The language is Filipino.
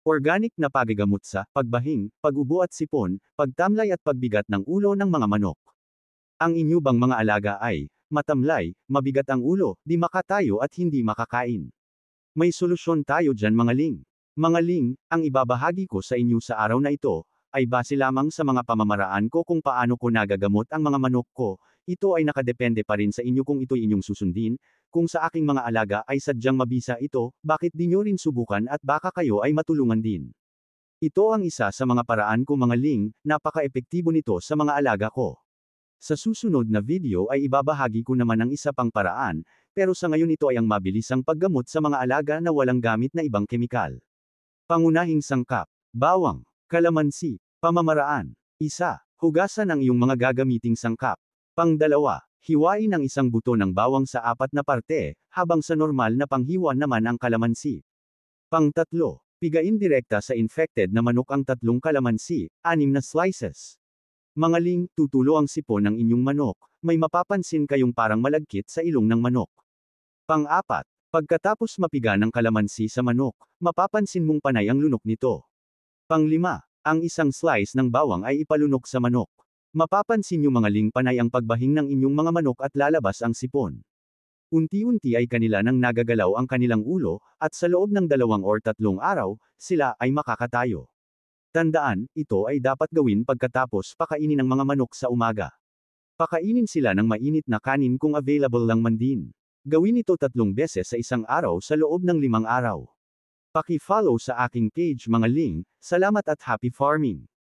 Organic na pagagamot sa pagbahing, pag-ubo at sipon, pagtamlay at pagbigat ng ulo ng mga manok. Ang inyo bang mga alaga ay matamlay, mabigat ang ulo, di makatayo at hindi makakain? May solusyon tayo dyan mga ling. Mga ling, ang ibabahagi ko sa inyo sa araw na ito, ay base lamang sa mga pamamaraan ko kung paano ko nagagamot ang mga manok ko. Ito ay nakadepende pa rin sa inyo kung ito'y inyong susundin. Kung sa aking mga alaga ay sadyang mabisa ito, bakit di nyo rin subukan at baka kayo ay matulungan din. Ito ang isa sa mga paraan ko mga ling, napaka-epektibo nito sa mga alaga ko. Sa susunod na video ay ibabahagi ko naman ang isa pang paraan, pero sa ngayon ito ay ang mabilisang paggamot sa mga alaga na walang gamit na ibang kemikal. Pangunahing sangkap, bawang, kalamansi, pamamaraan. 1. Hugasan ang iyong mga gagamiting sangkap. Pang-2, hiwain ang isang buto ng bawang sa 4 na parte, habang sa normal na panghiwa naman ang kalamansi. Pang-3, pigain direkta sa infected na manok ang 3 kalamansi, 6 na slices. Mga ling, tutulo ang sipon ng inyong manok, may mapapansin kayong parang malagkit sa ilong ng manok. Pang-4, pagkatapos mapiga ng kalamansi sa manok, mapapansin mong panay ang lunok nito. Pang-5, ang isang slice ng bawang ay ipalunok sa manok. Mapapansin nyo mga ling panay ang pagbahing ng inyong mga manok at lalabas ang sipon. Unti-unti ay kanila nang nagagalaw ang kanilang ulo, at sa loob ng 2 or 3 araw, sila ay makakatayo. Tandaan, ito ay dapat gawin pagkatapos pakainin ng mga manok sa umaga. Pakainin sila ng mainit na kanin kung available lang man din. Gawin ito 3 beses sa isang araw sa loob ng 5 araw. Paki-follow sa aking page mga ling, salamat at happy farming!